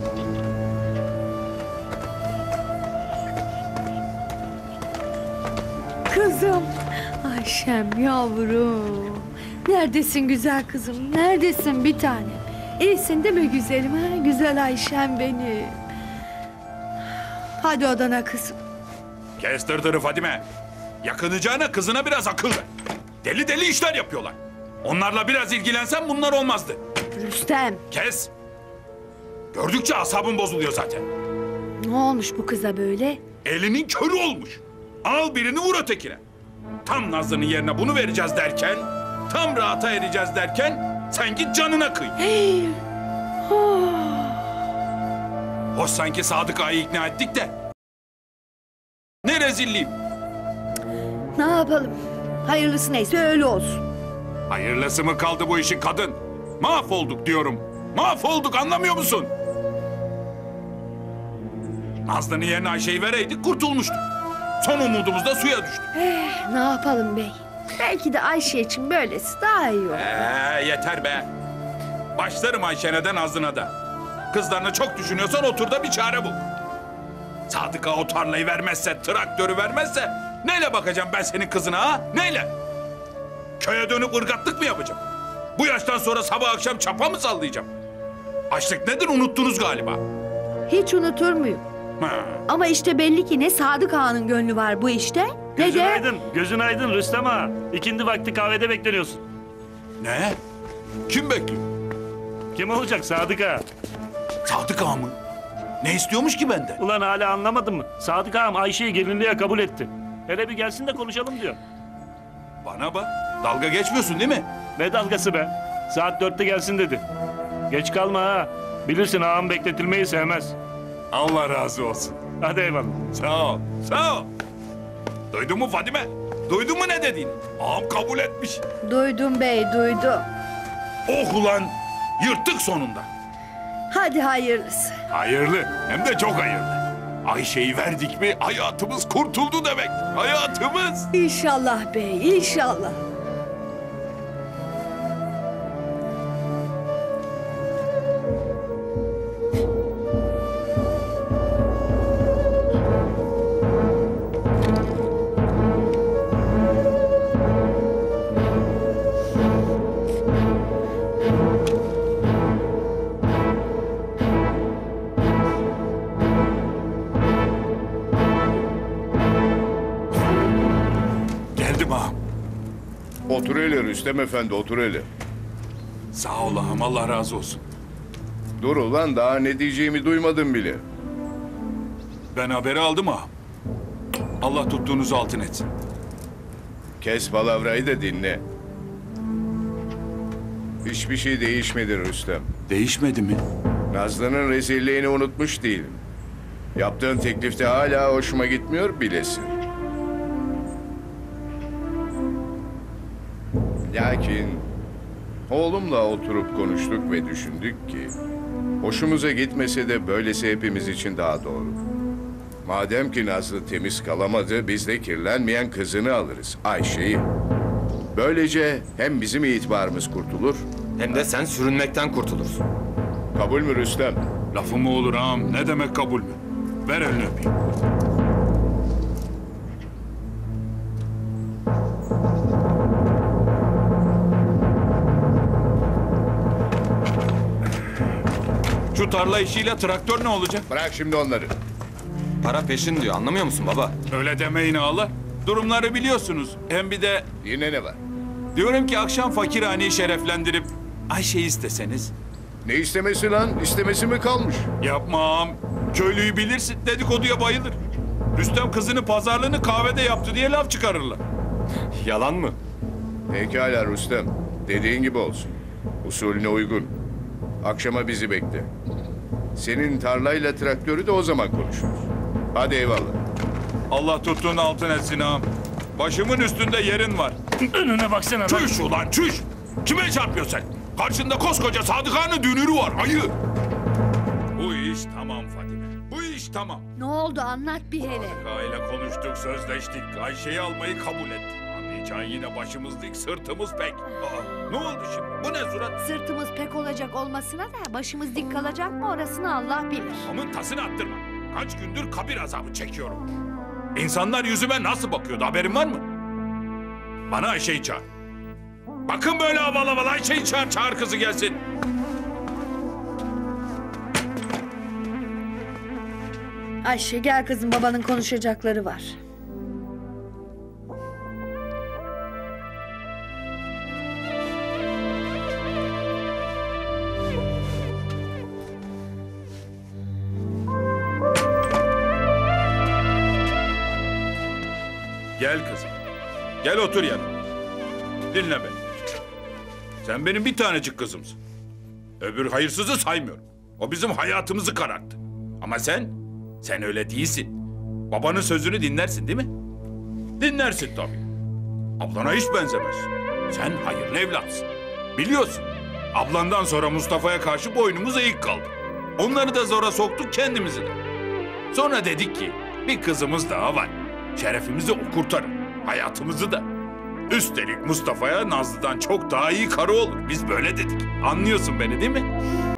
Kızım, Ayşem yavrum. Neredesin güzel kızım, neredesin bir tane? İyisin değil mi güzelim ha? Güzel Ayşem benim. Hadi odana kızım. Kes dırdırı Fadime. Yakınacağına kızına biraz akıl ver. Deli deli işler yapıyorlar. Onlarla biraz ilgilensen bunlar olmazdı. Rüstem, Kes. Gördükçe asabın bozuluyor zaten. ne olmuş bu kıza böyle? Elinin körü olmuş. Al birini vur ötekine. Tam Nazlı'nın yerine bunu vereceğiz derken... tam rahata ereceğiz derken... sen git canına kıy. Hey. Hoş sanki Sadık Ağa'yı ikna ettik de... ne rezilliğim. Ne yapalım? Hayırlısı neyse öyle olsun. Hayırlısı mı kaldı bu işin kadın? Mahvolduk diyorum. Mahvolduk, anlamıyor musun? Nazlı'nın yerine Ayşe'yi vereydik kurtulmuştuk. Son umudumuz da suya düştü. Ne yapalım bey? Belki de Ayşe için böylesi daha iyi olur. Yeter be. Başlarım Ayşe'ne de Nazlı'na da. Kızlarını çok düşünüyorsan otur da bir çare bul. Sadık Ağa o tarlayı vermezse, traktörü vermezse... neyle bakacağım ben senin kızına ha? Neyle? Köye dönüp ırgatlık mı yapacağım? Bu yaştan sonra sabah akşam çapa mı sallayacağım? Açlık nedir unuttunuz galiba. Hiç unutur muyum? Ha. Ama işte belli ki ne Sadık Ağa'nın gönlü var bu işte, ne Gözün de... aydın, gözün aydın Rüstem ağa. İkindi vakti kahvede bekleniyorsun. Ne? Kim bekliyor? Kim olacak Sadık ağa? Sadık Ağa mı? Ne istiyormuş ki benden? Ulan hala anlamadın mı? Sadık ağam Ayşe'yi gelinliğe kabul etti. Hele bir gelsin de konuşalım diyor. Bana bak. Dalga geçmiyorsun değil mi? Ne dalgası be? Saat 4'te gelsin dedi. Geç kalma ha. Bilirsin ağam bekletilmeyi sevmez. Allah razı olsun. Hadi eyvallah. Sağ ol, sağ ol. Duydun mu Fadime? Duydun mu ne dediğini? Ağam kabul etmiş. Duydum bey, duydum. Oh ulan, yırttık sonunda. Hadi hayırlısı. Hayırlı, hem de çok hayırlı. Ayşe'yi verdik mi hayatımız kurtuldu demek. Hayatımız. İnşallah bey, inşallah. Geldim ağam. Otur hele Rüstem Efendi, otur hele. Sağ ol ağam, Allah razı olsun. Dur ulan, daha ne diyeceğimi duymadım bile. Ben haberi aldım ağam. Allah tuttuğunuzu altın etsin. Kes palavrayı da dinle. Hiçbir şey değişmedi Rüstem. Değişmedi mi? Nazlı'nın rezilliğini unutmuş değilim. Yaptığın teklifte hala hoşuma gitmiyor bilesin. Lakin oğlumla oturup konuştuk ve düşündük ki hoşumuza gitmese de böylesi hepimiz için daha doğru. Madem ki Nazlı temiz kalamadı, biz de kirlenmeyen kızını alırız, Ayşe'yi. Böylece hem bizim itibarımız kurtulur, Hem de sen sürünmekten kurtulursun. kabul mü Rüstem? Lafı mı olur ağam? Ne demek kabul mü? Ver elini öpeyim. Şu tarla işiyle traktör ne olacak? Bırak şimdi onları. Para peşin diyor, anlamıyor musun baba? Öyle demeyin ağalar. Durumları biliyorsunuz. Hem bir de Yine ne var? diyorum ki akşam fakirhaneyi şereflendirip Ayşe'yi isteseniz. Ne istemesi lan? İstemesi mi kalmış? Yapma ağam. Köylüyü bilirsin, dedikoduya bayılır. Rüstem kızını pazarlığını kahvede yaptı diye laf çıkarırlar. Yalan mı? Pekala Rüstem. Dediğin gibi olsun. Usulüne uygun. Akşama bizi bekle. Senin tarlayla traktörü de o zaman konuşuruz. Hadi eyvallah. Allah tuttuğunu altın etsin ağam. Başımın üstünde yerin var. Önüne baksana lan. Çüş ulan çüş! Kime çarpıyorsun sen? Karşında koskoca Sadık Ağa'nın dünürü var ayı. Bu iş tamam Fadime. Bu iş tamam. Ne oldu anlat bir hele. Sadık Ağa ile konuştuk, sözleştik. Ayşe'yi almayı kabul ettik. Can yine başımız dik, sırtımız pek. Aa, ne oldu şimdi? Bu ne surat? Sırtımız pek olacak olmasına da başımız dik kalacak mı orasını Allah bilir. Amın tasını attırma. Kaç gündür kabir azabı çekiyorum. İnsanlar yüzüme nasıl bakıyordu, haberin var mı? Bana Ayşe'yi çağır. Bakın böyle havalı havalı, Ayşe'yi çağır, çağır kızı gelsin. Ayşe gel kızım, babanın konuşacakları var. Gel kızım. Gel otur yanıma. Dinle beni. Sen benim bir tanecik kızımsın. Öbür hayırsızı saymıyorum. O bizim hayatımızı kararttı. Ama sen öyle değilsin. Babanın sözünü dinlersin değil mi? Dinlersin tabii. Ablana hiç benzemezsin. Sen hayırlı evlatsın. Biliyorsun. Ablandan sonra Mustafa'ya karşı boynumuz eğik kaldı. Onları da zora soktuk, kendimizi de. Sonra dedik ki bir kızımız daha var. Şerefimizi o kurtarır. Hayatımızı da. Üstelik Mustafa'ya Nazlı'dan çok daha iyi karı olur. Biz böyle dedik. Anlıyorsun beni değil mi?